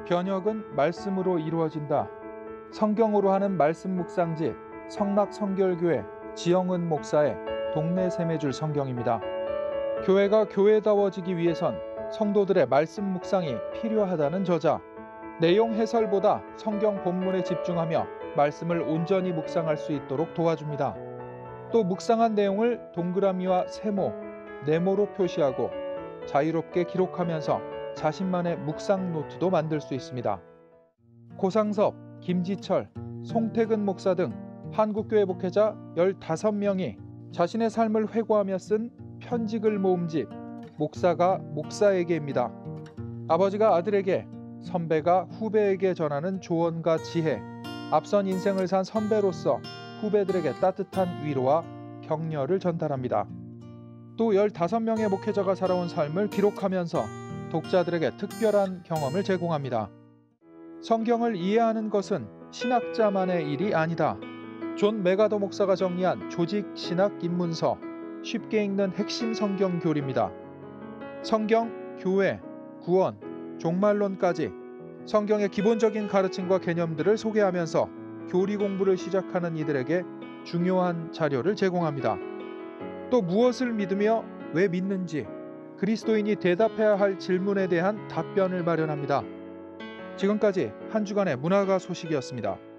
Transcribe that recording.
변혁은 말씀으로 이루어진다. 성경으로 하는 말씀 묵상집 성락성결교회 지영은 목사의 동네 샘해줄 성경입니다. 교회가 교회다워지기 위해선 성도들의 말씀 묵상이 필요하다는 저자. 내용 해설보다 성경 본문에 집중하며 말씀을 온전히 묵상할 수 있도록 도와줍니다. 또 묵상한 내용을 동그라미와 세모, 네모로 표시하고 자유롭게 기록하면서 자신만의 묵상 노트도 만들 수 있습니다. 고상섭, 김지철, 송태근 목사 등 한국교회 목회자 15명이 자신의 삶을 회고하며 쓴 편지글 모음집 목사가 목사에게입니다. 아버지가 아들에게, 선배가 후배에게 전하는 조언과 지혜, 앞선 인생을 산 선배로서 후배들에게 따뜻한 위로와 격려를 전달합니다. 또 15명의 목회자가 살아온 삶을 기록하면서 독자들에게 특별한 경험을 제공합니다. 성경을 이해하는 것은 신학자만의 일이 아니다. 존 메가더 목사가 정리한 조직 신학 입문서, 쉽게 읽는 핵심 성경 교리입니다. 성경, 교회, 구원, 종말론까지 성경의 기본적인 가르침과 개념들을 소개하면서 교리 공부를 시작하는 이들에게 중요한 자료를 제공합니다. 또 무엇을 믿으며 왜 믿는지, 그리스도인이 대답해야 할 질문에 대한 답변을 마련합니다. 지금까지 한 주간의 문화가 소식이었습니다.